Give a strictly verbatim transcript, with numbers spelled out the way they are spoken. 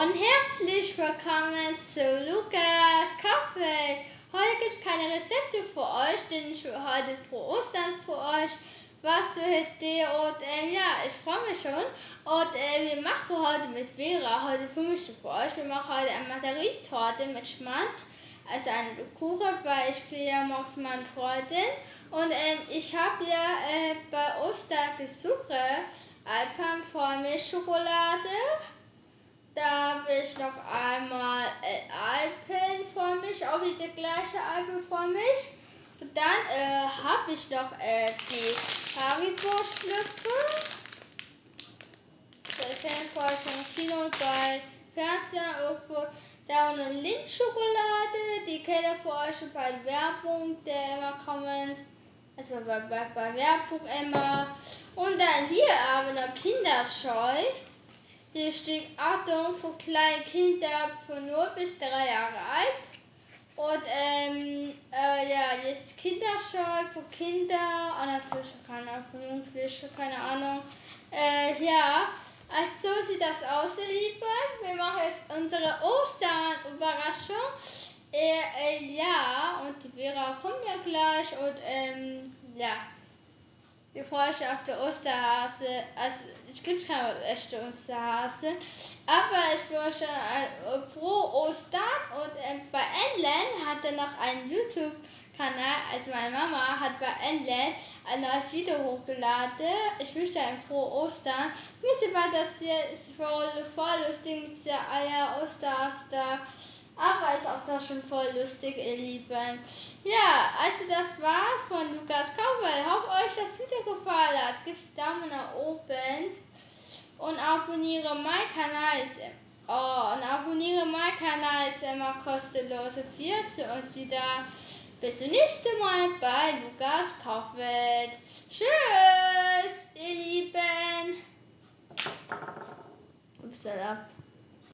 Und herzlich willkommen zu Lukas Kochwelt. Heute gibt es keine Rezepte für euch, denn ich will heute für Ostern für euch was für heute. Und äh, ja, ich freue mich schon. Und äh, wir machen heute mit Vera heute Frühstück für euch. Wir machen heute eine Margarine-Torte mit Schmand. Also eine Kuchen, weil ich kriege ja morgens meine Freundin. Und ähm, ich habe ja äh, bei Ostern gesucht Alpenvollmilchschokolade. Da habe ich noch einmal äh, Alpenvollmilch, auch wieder gleiche Alpenvollmilch. Und dann äh, habe ich noch äh, die Haribo-Schlüpfe. Das kennen wir schon im Kino und bei Fernsehen irgendwo. Da eine Lindschokolade, die kennt ihr für euch schon bei Werbung, der immer kommen. Also bei, bei, bei Werbung immer. Und dann hier aber noch Kinderscheu. Hier steht Achtung für kleine Kinder von null bis drei Jahre alt. Und ähm, äh, ja, jetzt Kinderscheu für Kinder und natürlich keine Ahnung, für Jugendliche, keine Ahnung. Äh, ja, also so sieht das aus, ihr Lieben. Wir machen jetzt unsere Ostern-Überraschung. Äh, äh, ja, und die Vera kommt ja gleich und ähm, ja. Wir freuen uns auf der Osterhase. Also, es gibt keine echte Osterhase. Aber ich wünsche äh, frohe Ostern. Und äh, bei Enlen hat er noch einen YouTube-Kanal. Also, meine Mama hat bei Enlen ein neues Video hochgeladen. Ich wünsche ein frohe Ostern. Ich wusste mal, das hier ist voll, voll lustig mit der Eier Osterhase da. Aber ist auch das schon voll lustig, ihr Lieben. Ja, also das war's von Lukas Kochwelt. Ich hoffe, euch das Video gefallen hat. Gibt's Daumen nach oben und abonniere meinen Kanal. Ist, oh, und abonniere meinen Kanal, ist immer kostenlos. Und wir sehen uns wieder. Bis zum nächsten Mal bei Lukas Kochwelt. Tschüss, ihr Lieben. Upsala.